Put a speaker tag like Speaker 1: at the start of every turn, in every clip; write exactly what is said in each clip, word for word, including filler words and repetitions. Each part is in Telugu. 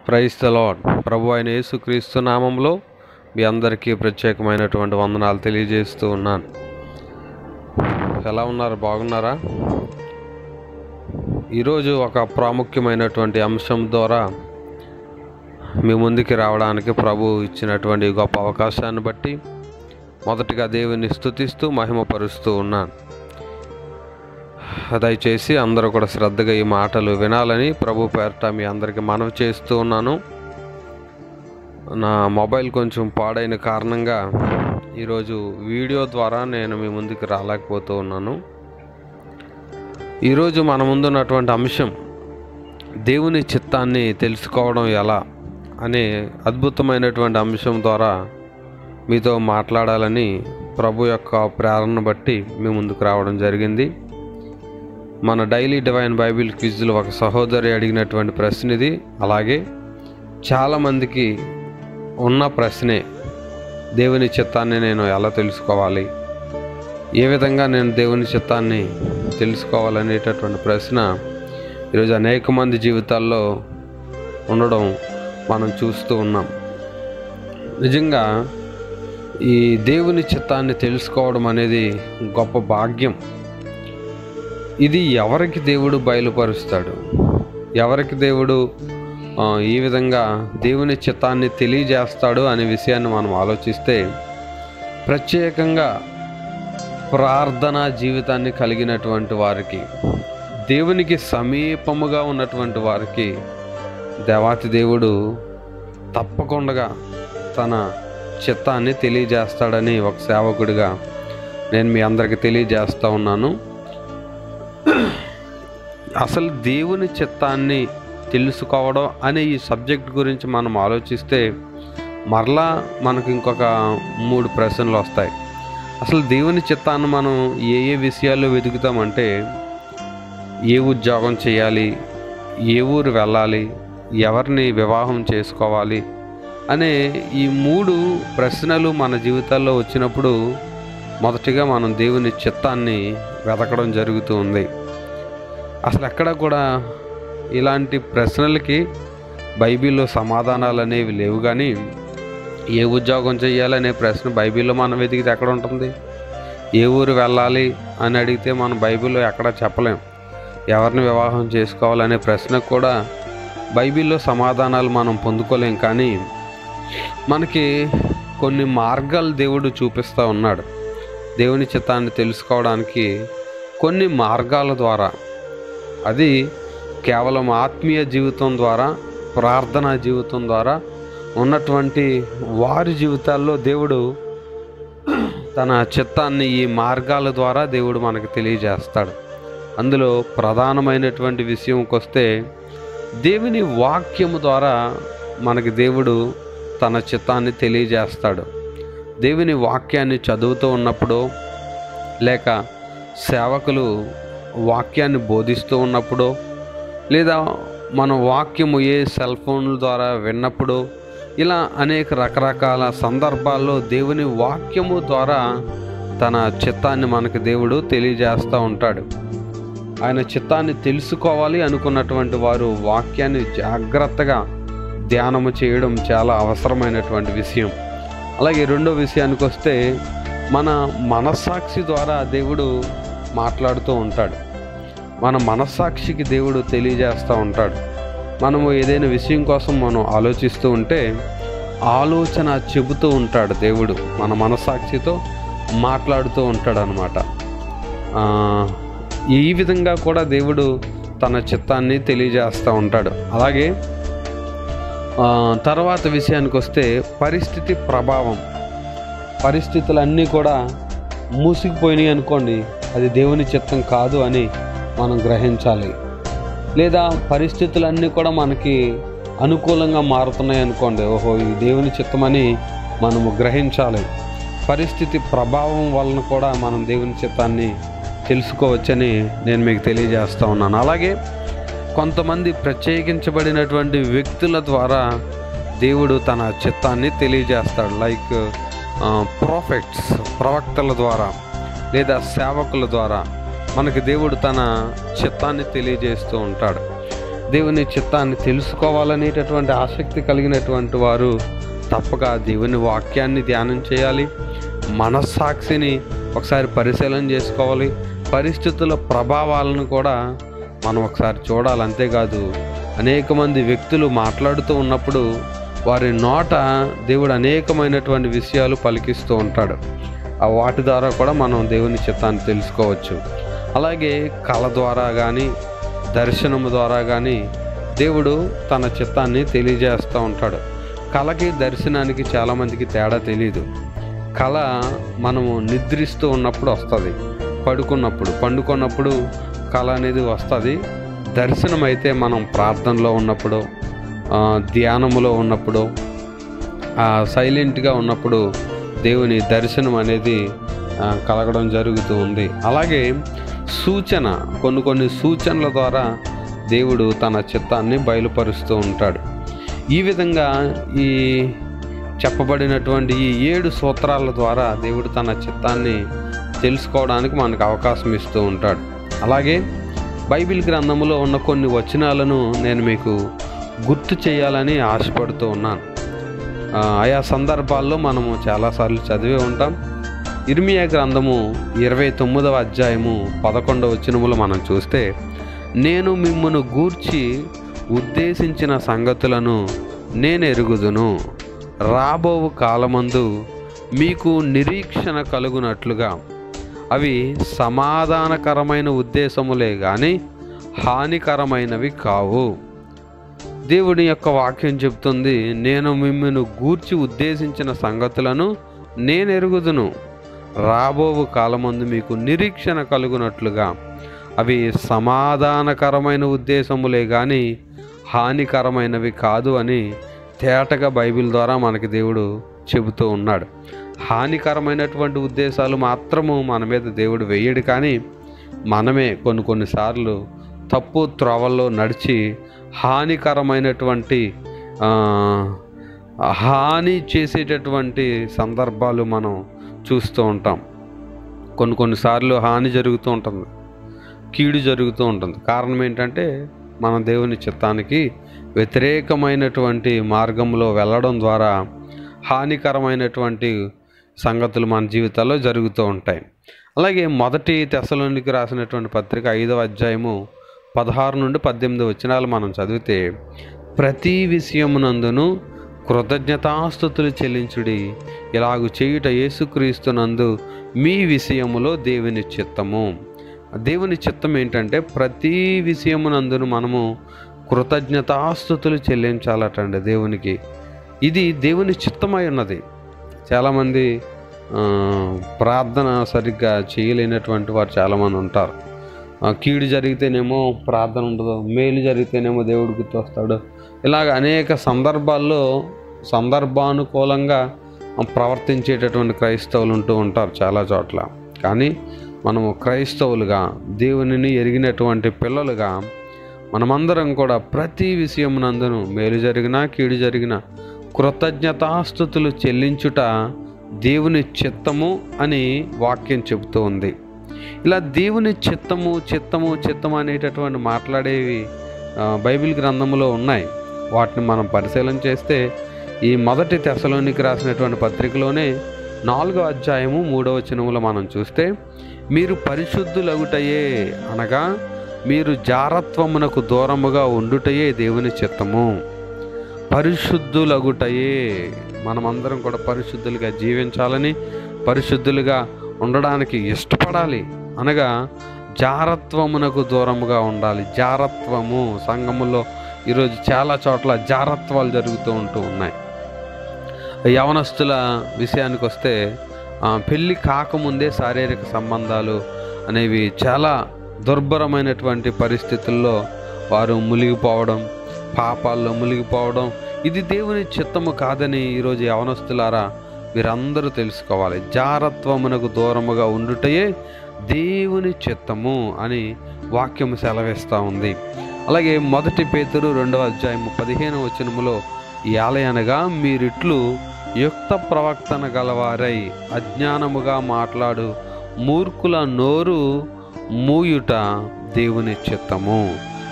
Speaker 1: Praise the lord. ప్రభు అయిన యేసుక్రీస్తు నామంలో మీ అందరికీ ప్రత్యేకమైనటువంటి వందనాలు తెలియజేస్తూ ఉన్నాను. ఎలా ఉన్నారు? బాగున్నారా? ఈరోజు ఒక ప్రాముఖ్యమైనటువంటి అంశం ద్వారా మీ ముందుకి రావడానికి ప్రభు ఇచ్చినటువంటి గొప్ప అవకాశాన్ని బట్టి మొదటిగా దేవుని స్తుతిస్తూ మహిమపరుస్తూ ఉన్నాను. దయచేసి అందరూ కూడా శ్రద్ధగా ఈ మాటలు వినాలని ప్రభు పేరట మీ అందరికీ మనవి చేస్తూ ఉన్నాను. నా మొబైల్ కొంచెం పాడైన కారణంగా ఈరోజు వీడియో ద్వారా నేను మీ ముందుకు రాలేకపోతూ ఉన్నాను. ఈరోజు మన ముందున్నటువంటి అంశం దేవుని చిత్తాన్ని తెలుసుకోవడం ఎలా అనే అద్భుతమైనటువంటి అంశం ద్వారా మీతో మాట్లాడాలని ప్రభు యొక్క ప్రేరణ బట్టి మీ ముందుకు రావడం జరిగింది. మన డైలీ డివైన్ బైబిల్ క్విజ్లో ఒక సహోదరి అడిగినటువంటి ప్రశ్న ఇది. అలాగే చాలామందికి ఉన్న ప్రశ్నే, దేవుని చిత్తాన్ని నేను ఎలా తెలుసుకోవాలి, ఏ విధంగా నేను దేవుని చిత్తాన్ని తెలుసుకోవాలనేటటువంటి ప్రశ్న ఈరోజు అనేక మంది జీవితాల్లో ఉండడం మనం చూస్తూ ఉన్నాం. నిజంగా ఈ దేవుని చిత్తాన్ని తెలుసుకోవడం అనేది గొప్ప భాగ్యం. ఇది ఎవరికి దేవుడు బయలుపరుస్తాడు, ఎవరికి దేవుడు ఈ విధంగా దేవుని చిత్తాన్ని తెలియజేస్తాడు అనే విషయాన్ని మనం ఆలోచిస్తే, ప్రత్యేకంగా ప్రార్థనా జీవితాన్ని కలిగినటువంటి వారికి, దేవునికి సమీపముగా ఉన్నటువంటి వారికి దేవాతి దేవుడు తప్పకుండా తన చిత్తాన్ని తెలియజేస్తాడని ఒక సేవకుడిగా నేను మీ అందరికీ తెలియజేస్తూ ఉన్నాను. అసలు దేవుని చిత్తాన్ని తెలుసుకోవడం అనే ఈ సబ్జెక్ట్ గురించి మనం ఆలోచిస్తే మరలా మనకు ఇంకొక మూడు ప్రశ్నలు వస్తాయి. అసలు దేవుని చిత్తాన్ని మనం ఏ ఏ విషయాల్లో వెతుకుతామంటే, ఏ ఉద్యోగం చేయాలి, ఏ ఊరు వెళ్ళాలి, ఎవరిని వివాహం చేసుకోవాలి అనే ఈ మూడు ప్రశ్నలు మన జీవితాల్లో వచ్చినప్పుడు మొదటిగా మనం దేవుని చిత్తాన్ని వెతకడం జరుగుతూ ఉంది. అసలు ఎక్కడ కూడా ఇలాంటి ప్రశ్నలకి బైబిల్లో సమాధానాలు అనేవి లేవు. కానీ ఏ ఉద్యోగం చేయాలనే ప్రశ్న బైబిల్లో మనం వెతికితే ఎక్కడ ఉంటుంది? ఏ ఊరు వెళ్ళాలి అని అడిగితే మనం బైబిల్లో ఎక్కడా చెప్పలేం. ఎవరిని వివాహం చేసుకోవాలనే ప్రశ్నకు కూడా బైబిల్లో సమాధానాలు మనం పొందుకోలేం. కానీ మనకి కొన్ని మార్గాలు దేవుడు చూపిస్తూ ఉన్నాడు. దేవుని చిత్తాన్ని తెలుసుకోవడానికి కొన్ని మార్గాల ద్వారా, అది కేవలం ఆత్మీయ జీవితం ద్వారా, ప్రార్థనా జీవితం ద్వారా ఉన్నటువంటి వారి జీవితాల్లో దేవుడు తన చిత్తాన్ని ఈ మార్గాల ద్వారా దేవుడు మనకు తెలియజేస్తాడు. అందులో ప్రధానమైనటువంటి విషయంకి వస్తే, దేవుని వాక్యము ద్వారా మనకి దేవుడు తన చిత్తాన్ని తెలియజేస్తాడు. దేవుని వాక్యాన్ని చదువుతూ ఉన్నప్పుడు, లేక సేవకులు వాక్యాన్ని బోధిస్తూ ఉన్నప్పుడు, లేదా మన వాక్యము ఏ సెల్ ఫోన్ల ద్వారా విన్నప్పుడు, ఇలా అనేక రకరకాల సందర్భాల్లో దేవుని వాక్యము ద్వారా తన చిత్తాన్ని మనకు దేవుడు తెలియజేస్తూ ఉంటాడు. ఆయన చిత్తాన్ని తెలుసుకోవాలి అనుకున్నటువంటి వారు వాక్యాన్ని జాగ్రత్తగా ధ్యానము చేయడం చాలా అవసరమైనటువంటి విషయం. అలాగే రెండో విషయానికి వస్తే, మన మనస్సాక్షి ద్వారా దేవుడు మాట్లాడుతూ ఉంటాడు. మన మనస్సాక్షికి దేవుడు తెలియజేస్తూ ఉంటాడు. మనము ఏదైనా విషయం కోసం మనం ఆలోచిస్తూ ఉంటే ఆలోచన చెబుతూ ఉంటాడు దేవుడు. మన మనస్సాక్షితో మాట్లాడుతూ ఉంటాడు అన్నమాట. ఈ విధంగా కూడా దేవుడు తన చిత్తాన్ని తెలియజేస్తూ ఉంటాడు. అలాగే తర్వాత విషయానికి వస్తే, పరిస్థితి ప్రభావం. పరిస్థితులన్నీ కూడా మూసుకుపోయినాయి అనుకోండి, అది దేవుని చిత్తం కాదు అని మనం గ్రహించాలి. లేదా పరిస్థితులన్నీ కూడా మనకి అనుకూలంగా మారుతున్నాయి అనుకోండి, ఓహో ఇది దేవుని చిత్తమని మనము గ్రహించాలి. పరిస్థితి ప్రభావం వలన కూడా మనం దేవుని చిత్తాన్ని తెలుసుకోవచ్చని నేను మీకు తెలియజేస్తూ ఉన్నాను. అలాగే కొంతమంది ప్రత్యేకించబడినటువంటి వ్యక్తుల ద్వారా దేవుడు తన చిత్తాన్ని తెలియజేస్తాడు. లైక్ ప్రాఫెట్స్, ప్రవక్తల ద్వారా, లేదా సేవకుల ద్వారా మనకి దేవుడు తన చిత్తాన్ని తెలియజేస్తూ ఉంటాడు. దేవుని చిత్తాన్ని తెలుసుకోవాలనేటటువంటి ఆసక్తి కలిగినటువంటి వారు తప్పక దేవుని వాక్యాన్ని ధ్యానం చేయాలి. మనస్సాక్షిని ఒకసారి పరిశీలన చేసుకోవాలి. పరిస్థితుల ప్రభావాలను కూడా మనం ఒకసారి చూడాలి. అంతేకాదు అనేక మంది వ్యక్తులు మాట్లాడుతూ ఉన్నప్పుడు వారి నోట దేవుడు అనేకమైనటువంటి విషయాలు పలికిస్తూ ఉంటాడు. ఆ వాటి ద్వారా కూడా మనం దేవుని చిత్తాన్ని తెలుసుకోవచ్చు. అలాగే కళ ద్వారా కానీ దర్శనము ద్వారా కానీ దేవుడు తన చిత్తాన్ని తెలియజేస్తూ ఉంటాడు. కళకి దర్శనానికి చాలామందికి తేడా తెలియదు. కళ మనము నిద్రిస్తూ ఉన్నప్పుడు వస్తుంది, పడుకున్నప్పుడు పండుకున్నప్పుడు కళ అనేది వస్తుంది. దర్శనం అయితే మనం ప్రార్థనలో ఉన్నప్పుడు, ధ్యానములో ఉన్నప్పుడు, సైలెంట్గా ఉన్నప్పుడు దేవుని దర్శనం అనేది కలగడం జరుగుతూ ఉంది. అలాగే సూచన, కొన్ని కొన్ని సూచనల ద్వారా దేవుడు తన చిత్తాన్ని బయలుపరుస్తూ ఉంటాడు. ఈ విధంగా ఈ చెప్పబడినటువంటి ఈ ఏడు సూత్రాల ద్వారా దేవుడు తన చిత్తాన్ని తెలుసుకోవడానికి మనకు అవకాశం ఇస్తూ ఉంటాడు. అలాగే బైబిల్ గ్రంథంలో ఉన్న కొన్ని వచనాలను నేను మీకు గుర్తు చేయాలని ఆశపడుతూ ఉన్నాను. ఆయా సందర్భాల్లో మనము చాలాసార్లు చదివే ఉంటాం. ఇర్మియా గ్రంథము ఇరవై తొమ్మిదవ అధ్యాయము పదకొండవ వచనములో మనం చూస్తే, నేను మిమ్మును గూర్చి ఉద్దేశించిన సంగతులను నేను ఎరుగుదును, రాబోవు కాలమందు మీకు నిరీక్షణ కలుగునట్లుగా అవి సమాధానకరమైన ఉద్దేశములే కానీ హానికరమైనవి కావు. దేవుని యొక్క వాక్యం చెప్తుంది, నేను మిమ్మల్ని గూర్చి ఉద్దేశించిన సంగతులను నేను ఎరుగుదును, రాబోవు కాలమందు మీకు నిరీక్షణ కలుగునట్లుగా అవి సమాధానకరమైన ఉద్దేశములే కానీ హానికరమైనవి కాదు అని తేటగా బైబిల్ ద్వారా మనకి దేవుడు చెబుతూ ఉన్నాడు. హానికరమైనటువంటి ఉద్దేశాలు మాత్రము మన మీద దేవుడు వేయడు, కానీ మనమే కొన్ని కొన్నిసార్లు తప్పు త్రోవల్లో నడిచి హానికరమైనటువంటి హాని చేసేటటువంటి సందర్భాలు మనం చూస్తూ ఉంటాం. కొన్ని కొన్నిసార్లు హాని జరుగుతూ ఉంటుంది, కీడు జరుగుతూ ఉంటుంది. కారణం ఏంటంటే మన దేవుని చిత్తానికి వ్యతిరేకమైనటువంటి మార్గంలో వెళ్ళడం ద్వారా హానికరమైనటువంటి సంగతులు మన జీవితాల్లో జరుగుతూ ఉంటాయి. అలాగే మొదటి తెస్సలోనికీయులకు రాసినటువంటి పత్రిక ఐదవ అధ్యాయము పదహారు నుండి పద్దెనిమిది వచనాలు మనం చదివితే, ప్రతి విషయమునందును కృతజ్ఞతాస్తుతులు చెల్లించుడి, ఇలాగు చేయుట యేసుక్రీస్తునందు మీ విషయములో దేవుని చిత్తము. దేవుని చిత్తం ఏంటంటే ప్రతి విషయమునందును మనము కృతజ్ఞతాస్తుతులు చెల్లించాలటండి దేవునికి. ఇది దేవుని చిత్తమై ఉన్నది. చాలామంది ప్రార్థన సరిగ్గా చేయలేనటువంటి వారు చాలామంది ఉంటారు. కీడు జరిగితేనేమో ప్రార్థన ఉండదు, మేలు జరిగితేనేమో దేవుడు గుర్తొస్తాడు. ఇలాగ అనేక సందర్భాల్లో సందర్భానుకూలంగా ప్రవర్తించేటటువంటి క్రైస్తవులు ఉంటూ ఉంటారు చాలా చోట్ల. కానీ మనము క్రైస్తవులుగా, దేవునిని ఎరిగినటువంటి పిల్లలుగా మనమందరం కూడా ప్రతి విషయమునందును మేలు జరిగినా కీడు జరిగినా కృతజ్ఞతాస్తుతులు చెల్లించుట దేవుని చిత్తము అని వాక్యం చెబుతూ ఉంది. ఇలా దేవుని చిత్తము చిత్తము చిత్తము అనేటటువంటి మాట్లాడేవి బైబిల్ గ్రంథంలో ఉన్నాయి. వాటిని మనం పరిశీలన చేస్తే ఈ మొదటి తెస్సలోనికీయులకు రాసినటువంటి పత్రికలోనే నాలుగో అధ్యాయము మూడవ వచనములో మనం చూస్తే, మీరు పరిశుద్ధులగుటయే అనగా మీరు జారత్వమునకు దూరముగా ఉండుటయే దేవుని చిత్తము. పరిశుద్ధులగుటయే, మనమందరం కూడా పరిశుద్ధులుగా జీవించాలని, పరిశుద్ధులుగా ఉండడానికి ఇష్టపడాలి. అనగా జారత్వమునకు దూరముగా ఉండాలి. జారత్వము సంఘములో ఈరోజు చాలా చోట్ల జారత్వాలు జరుగుతూ ఉంటూ ఉన్నాయి. యవనస్తుల విషయానికి వస్తే పెళ్ళి కాకముందే శారీరక సంబంధాలు అనేవి చాలా దుర్భరమైనటువంటి పరిస్థితుల్లో వారు మునిగిపోవడం, పాపాల్లో మునిగిపోవడం, ఇది దేవుని చిత్తము కాదని ఈరోజు యవనస్తులారా మీరందరూ తెలుసుకోవాలి. జారత్వమునకు దూరముగా ఉండుటయే దేవుని చిత్తము అని వాక్యము సెలవిస్తూ ఉంది. అలాగే మొదటి పేతురు రెండవ అధ్యాయము పదిహేను వచనములో, యాలయనగా మీరిట్లు యుక్త ప్రవక్తన గలవారై అజ్ఞానముగా మాట్లాడు మూర్ఖుల నోరు మూయుట దేవుని చిత్తము.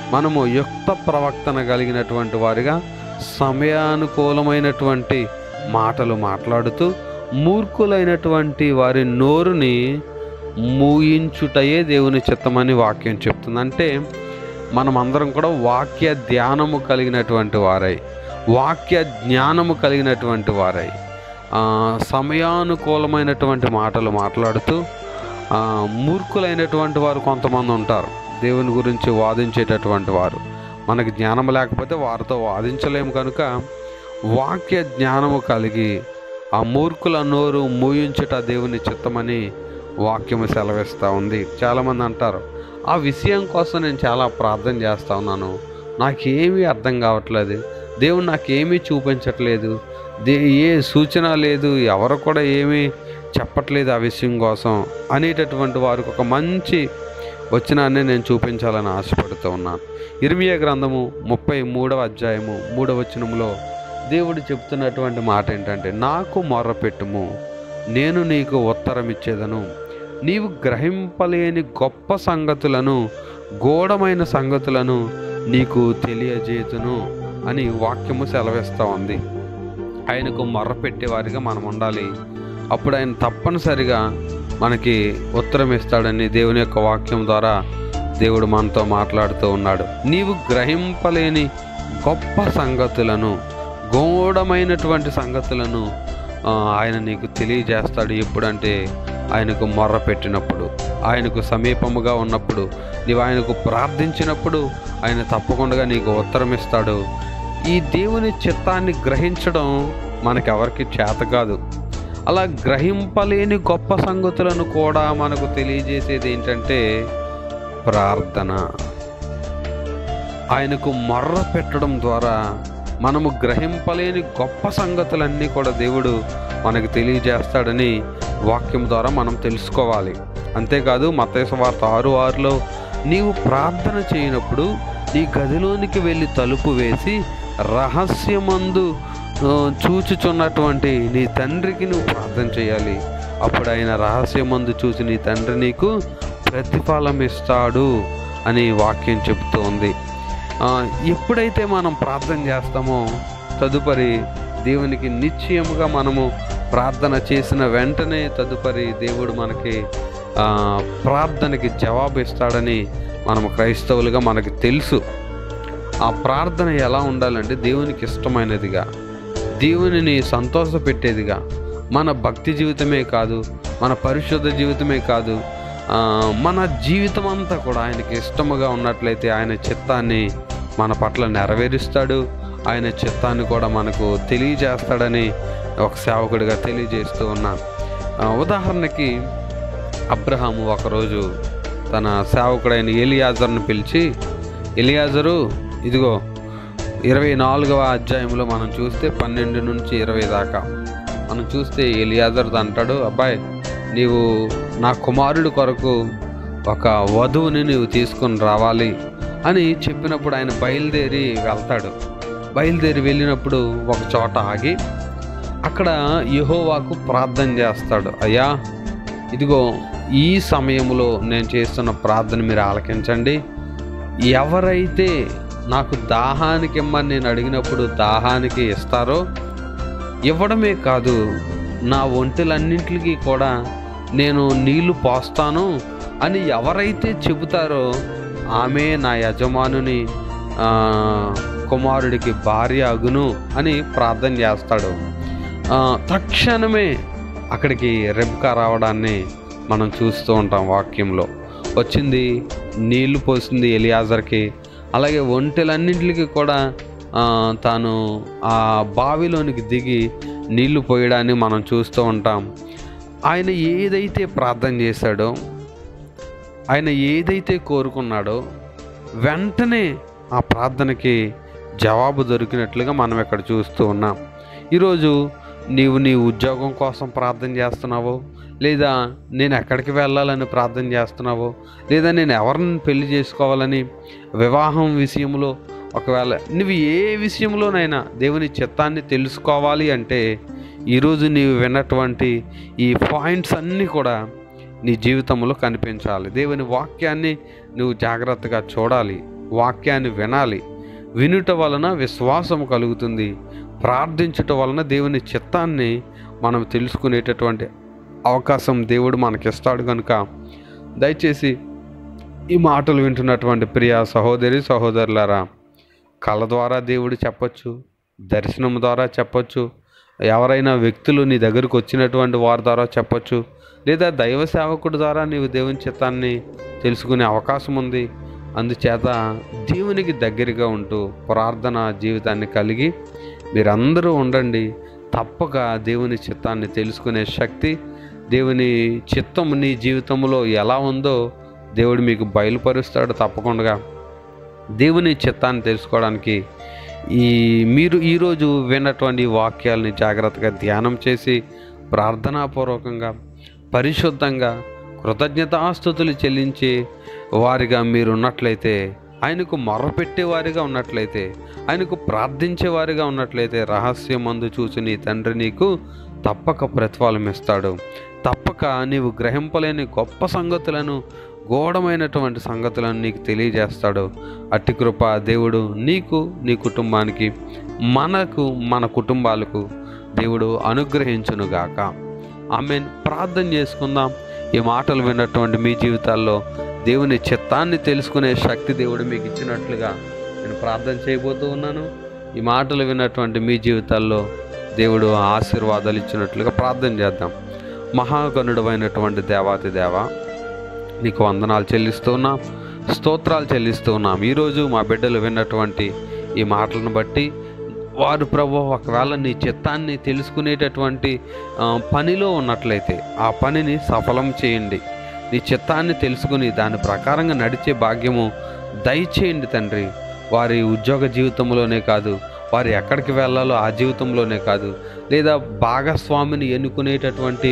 Speaker 1: మనము యుక్త ప్రవర్తన కలిగినటువంటి వారిగా సమయానుకూలమైనటువంటి మాటలు మాట్లాడుతూ మూర్ఖులైనటువంటి వారి నోరుని మూయించుటయే దేవుని చిత్తమని వాక్యం చెప్తుంది. అంటే మనమందరం కూడా వాక్య ధ్యానము కలిగినటువంటి వారై, వాక్య జ్ఞానము కలిగినటువంటి వారై, సమయానుకూలమైనటువంటి మాటలు మాట్లాడుతూ, మూర్ఖులైనటువంటి వారు కొంతమంది ఉంటారు, దేవుని గురించి వాదించేటటువంటి వారు. మనకి జ్ఞానం లేకపోతే వారితో వాదించలేము కనుక వాక్య జ్ఞానము కలిగి ఆ మూర్ఖుల నోరు మూయించుట దేవుని చిత్తమని వాక్యము సెలవిస్తూ ఉంది. చాలామంది అంటారు, ఆ విషయం కోసం నేను చాలా ప్రార్థన చేస్తూ ఉన్నాను, నాకేమీ అర్థం కావట్లేదు, దేవుడు నాకేమీ చూపించట్లేదు, దే ఏ సూచన లేదు, ఎవరు కూడా ఏమీ చెప్పట్లేదు ఆ విషయం కోసం అనేటటువంటి వారికి ఒక మంచి వచనాన్ని నేను చూపించాలని ఆశపడుతూ ఉన్నాను. ఇర్మియా గ్రంథము ముప్పై మూడవ అధ్యాయము మూడవ వచనములో దేవుడు చెప్తున్నటువంటి మాట ఏంటంటే, నాకు మొర్రపెట్టుము, నేను నీకు ఉత్తరం ఇచ్చేదను, నీవు గ్రహింపలేని గొప్ప సంగతులను, గూఢమైన సంగతులను నీకు తెలియజేతును అని వాక్యము సెలవిస్తూ ఉంది. ఆయనకు మొర్రపెట్టే వారిగా మనం ఉండాలి. అప్పుడు ఆయన తప్పనిసరిగా మనకి ఉత్తరం ఇస్తాడని దేవుని యొక్క వాక్యం ద్వారా దేవుడు మనతో మాట్లాడుతూ ఉన్నాడు. నీవు గ్రహింపలేని గొప్ప సంగతులను, గూఢమైనటువంటి సంగతులను ఆయన నీకు తెలియజేస్తాడు. ఎప్పుడంటే ఆయనకు మొర్ర పెట్టినప్పుడు, ఆయనకు సమీపముగా ఉన్నప్పుడు, నీవు ఆయనకు ప్రార్థించినప్పుడు ఆయన తప్పకుండా నీకు ఉత్తరం ఇస్తాడు. ఈ దేవుని చిత్తాన్ని గ్రహించడం మనకెవరికి చేత కాదు. అలా గ్రహింపలేని గొప్ప సంగతులను కూడా మనకు తెలియజేసేది ఏంటంటే ప్రార్థన. ఆయనకు మొర్ర పెట్టడం ద్వారా మనము గ్రహింపలేని గొప్ప సంగతులన్నీ కూడా దేవుడు మనకు తెలియజేస్తాడని వాక్యం ద్వారా మనం తెలుసుకోవాలి. అంతేకాదు మత్తయి సువార్త ఆరు ఆరులో నీవు ప్రార్థన చేయనప్పుడు నీ గదిలోనికి వెళ్ళి తలుపు వేసి రహస్యమందు చూచుచున్నటువంటి నీ తండ్రికి నువ్వు ప్రార్థన చేయాలి. అప్పుడు ఆయన రహస్యమందు చూసి నీ తండ్రి నీకు ప్రతిఫలం ఇస్తాడు అని వాక్యం చెబుతూ ఉంది. ఎప్పుడైతే మనం ప్రార్థన చేస్తామో తదుపరి దేవునికి నిశ్చయముగా మనము ప్రార్థన చేసిన వెంటనే తదుపరి దేవుడు మనకి ప్రార్థనకి జవాబు ఇస్తాడని మనము క్రైస్తవులుగా మనకి తెలుసు. ఆ ప్రార్థన ఎలా ఉండాలంటే దేవునికి ఇష్టమైనదిగా, దేవునిని సంతోషపెట్టేదిగా, మన భక్తి జీవితమే కాదు, మన పరిశుద్ధ జీవితమే కాదు, మన జీవితం అంతా కూడా ఆయనకి ఇష్టముగా ఉన్నట్లయితే ఆయన చిత్తాన్ని మన పట్ల నెరవేరుస్తాడు. ఆయన చిత్తాన్ని కూడా మనకు తెలియజేస్తాడని ఒక సేవకుడిగా తెలియజేస్తూ ఉన్నాను. ఉదాహరణకి అబ్రహాము ఒకరోజు తన సేవకుడైన ఎలియాజర్ను పిలిచి, ఎలియాజరు ఇదిగో ఇరవై నాలుగవ అధ్యాయంలో మనం చూస్తే పన్నెండు నుంచి ఇరవై దాకా మనం చూస్తే ఎలియాజర్ అంటాడు, అబ్బాయి నీవు నా కుమారుడి కొరకు ఒక వధువుని నీవు తీసుకొని రావాలి అని చెప్పినప్పుడు ఆయన బయలుదేరి వెళ్తాడు. బయలుదేరి వెళ్ళినప్పుడు ఒక చోట ఆగి అక్కడ యెహోవాకు ప్రార్థన చేస్తాడు. అయ్యా ఇదిగో ఈ సమయంలో నేను చేస్తున్న ప్రార్థన మీరు ఆలకించండి. ఎవరైతే నాకు దాహానికి ఇమ్మని నేను అడిగినప్పుడు దాహానికి ఇస్తారో, ఇవ్వడమే కాదు నా ఒంటెలన్నింటికి కూడా నేను నీళ్లు పోస్తాను అని ఎవరైతే చెబుతారో ఆమె నా యజమానుని కుమారుడికి భార్య అగును అని ప్రార్థన చేస్తాడు. తక్షణమే అక్కడికి రెబ్కా రావడాన్ని మనం చూస్తూ ఉంటాం. వాక్యంలో వచ్చింది, నీళ్లు పోసింది ఎలియాజర్కి. అలాగే ఒంటెలన్నింటికి కూడా తాను ఆ బావిలోనికి దిగి నీళ్లు పోయడాన్ని మనం చూస్తూ ఉంటాం. ఆయన ఏదైతే ప్రార్థన చేశాడో, ఆయన ఏదైతే కోరుకున్నాడో వెంటనే ఆ ప్రార్థనకి జవాబు దొరికినట్లుగా మనం ఇక్కడ చూస్తూ ఉన్నాం. ఈరోజు నీవు నీ ఉద్యోగం కోసం ప్రార్థన చేస్తున్నావో, లేదా నేను ఎక్కడికి వెళ్ళాలని ప్రార్థన చేస్తున్నావో, లేదా నేను ఎవరిని పెళ్లి చేసుకోవాలని వివాహం విషయంలో, ఒకవేళ నువ్వు ఏ విషయంలోనైనా దేవుని చిత్తాన్ని తెలుసుకోవాలి అంటే ఈరోజు నీవు విన్నటువంటి ఈ పాయింట్స్ అన్నీ కూడా నీ జీవితంలో కనిపించాలి. దేవుని వాక్యాన్ని నువ్వు జాగ్రత్తగా చూడాలి. వాక్యాన్ని వినాలి. వినుట వలన విశ్వాసం కలుగుతుంది. ప్రార్థించుట వలన దేవుని చిత్తాన్ని మనం తెలుసుకునేటటువంటి అవకాశం దేవుడు మనకిస్తాడు. కనుక దయచేసి ఈ మాటలు వింటున్నటువంటి ప్రియ సహోదరి సహోదరులారా, కళ ద్వారా దేవుడు చెప్పచ్చు, దర్శనం ద్వారా చెప్పచ్చు, ఎవరైనా వ్యక్తులు నీ దగ్గరకు వచ్చినటువంటి వారి ద్వారా చెప్పచ్చు, లేదా దైవ సేవకుడి ద్వారా నీవు దేవుని చిత్తాన్ని తెలుసుకునే అవకాశం ఉంది. అందుచేత దేవునికి దగ్గరగా ఉంటూ ప్రార్థన జీవితాన్ని కలిగి మీరందరూ ఉండండి. తప్పక దేవుని చిత్తాన్ని తెలుసుకునే శక్తి, దేవుని చిత్తం నీ జీవితంలో ఎలా ఉందో దేవుడు మీకు బయలుపరుస్తాడు. తప్పకుండా దేవుని చిత్తాన్ని తెలుసుకోవడానికి ఈ మీరు ఈరోజు విన్నటువంటి వాక్యాలని జాగ్రత్తగా ధ్యానం చేసి ప్రార్థనాపూర్వకంగా పరిశుద్ధంగా కృతజ్ఞతాస్తుతులు చెల్లించే వారిగా మీరు ఉన్నట్లయితే, ఆయనకు మొర్రపెట్టేవారిగా ఉన్నట్లయితే, ఆయనకు ప్రార్థించేవారిగా ఉన్నట్లయితే రహస్యమందు చూసి నీ తండ్రి నీకు తప్పక ప్రతిఫలం ఇస్తాడు. తప్పక నీవు గ్రహింపలేని గొప్ప సంగతులను, గూఢమైనటువంటి సంగతులను నీకు తెలియజేస్తాడు. అట్టి కృప దేవుడు నీకు, నీ కుటుంబానికి, మనకు, మన కుటుంబాలకు దేవుడు అనుగ్రహించునుగాక. ఆమేన్. ప్రార్థన చేసుకుందాం. ఈ మాటలు విన్నటువంటి మీ జీవితాల్లో దేవుని చిత్తాన్ని తెలుసుకునే శక్తి దేవుడు మీకు ఇచ్చినట్లుగా నేను ప్రార్థన చేయబోతూ ఉన్నాను. ఈ మాటలు విన్నటువంటి మీ జీవితాల్లో దేవుడు ఆశీర్వాదాలు ఇచ్చినట్లుగా ప్రార్థన చేద్దాం. మహాగణుడు అయినటువంటి దేవాతి దేవ, నీకు వందనాలు చెల్లిస్తూ ఉన్నాం, స్తోత్రాలు చెల్లిస్తూ ఉన్నాం. ఈరోజు మా బిడ్డలు విన్నటువంటి ఈ మాటలను బట్టి వారు ప్రభు ఒకవేళ నీ చిత్తాన్ని తెలుసుకునేటటువంటి పనిలో ఉన్నట్లయితే ఆ పనిని సఫలం చేయండి. నీ చిత్తాన్ని తెలుసుకుని దాని ప్రకారంగా నడిచే భాగ్యము దయచేయండి తండ్రి. వారి ఉద్యోగ జీవితంలోనే కాదు, వారు ఎక్కడికి వెళ్ళాలో ఆ జీవితంలోనే కాదు, లేదా భాగస్వామిని ఎన్నుకునేటటువంటి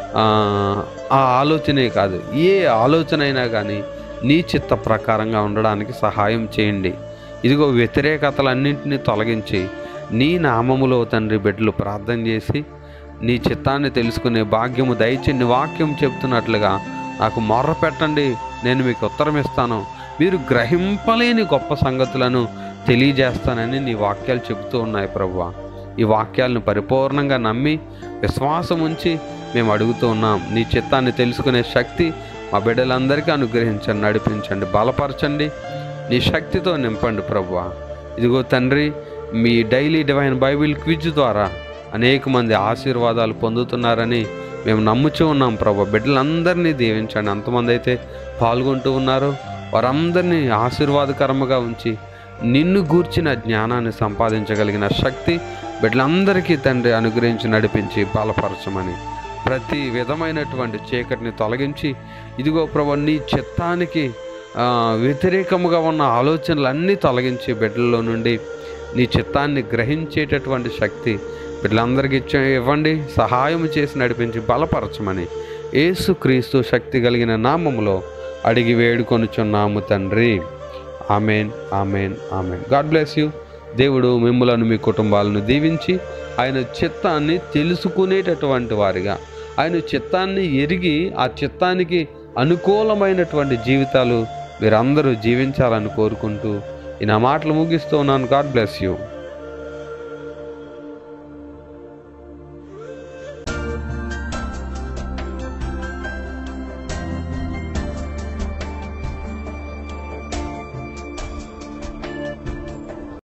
Speaker 1: ఆ ఆలోచనే కాదు, ఏ ఆలోచన అయినా కానీ నీ చిత్త ప్రకారంగా ఉండడానికి సహాయం చేయండి. ఇదిగో వ్యతిరేకతలన్నింటినీ తొలగించి నీ నామములో తండ్రి బిడ్డలు ప్రార్థన చేసి నీ చిత్తాన్ని తెలుసుకునే భాగ్యము దయచేయండి. వాక్యం చెప్తున్నట్లుగా నాకు మొర్ర పెట్టండి, నేను మీకు ఉత్తరం ఇస్తాను, మీరు గ్రహింపలేని గొప్ప సంగతులను తెలియజేస్తానని నీ వాక్యాలు చెబుతూ ఉన్నాయి ప్రభువా. ఈ వాక్యాలను పరిపూర్ణంగా నమ్మి విశ్వాసం ఉంచి మేము అడుగుతూ ఉన్నాం. నీ చిత్తాన్ని తెలుసుకునే శక్తి మా బిడ్డలందరికీ అనుగ్రహించండి, నడిపించండి, బలపరచండి, నీ శక్తితో నింపండి ప్రభువా. ఇదిగో తండ్రి, మీ డైలీ డివైన్ బైబిల్ క్విజ్ ద్వారా అనేక మంది ఆశీర్వాదాలు పొందుతున్నారని మేము నమ్ముచూ ఉన్నాం ప్రభు. బిడ్డలందరినీ దీవించండి. అంతమంది అయితే పాల్గొంటూ ఉన్నారో వారందరినీ ఆశీర్వాదకరముగా ఉంచి నిన్ను గూర్చిన జ్ఞానాన్ని సంపాదించగలిగిన శక్తి బిడ్డలందరికీ తండ్రి అనుగ్రహించి నడిపించి బలపరచమని, ప్రతి విధమైనటువంటి చీకటిని తొలగించి ఇదిగో ప్రభు నీ చిత్తానికి వ్యతిరేకముగా ఉన్న ఆలోచనలన్నీ తొలగించి బిడ్డల్లో నుండి నీ చిత్తాన్ని గ్రహించేటటువంటి శక్తి బిడ్డలందరికీ ఇచ్చే ఇవ్వండి. సహాయం చేసి నడిపించి బలపరచమని యేసు క్రీస్తు శక్తి కలిగిన నామములో అడిగి వేడుకొనుచున్నాము తండ్రి. Amen, amen, amen. God bless you. దేవుడు మిమ్ములను మీ కుటుంబాలను దీవించి ఆయన చిత్తాన్ని తెలుసుకునేటటువంటి వారిగా, ఆయన చిత్తాన్ని ఎరిగి ఆ చిత్తానికి అనుకూలమైనటువంటి జీవితాలు మీరందరూ జీవించాలని కోరుకుంటూ ఈ నా మాటలు ముగిస్తూ ఉన్నాను. God bless you.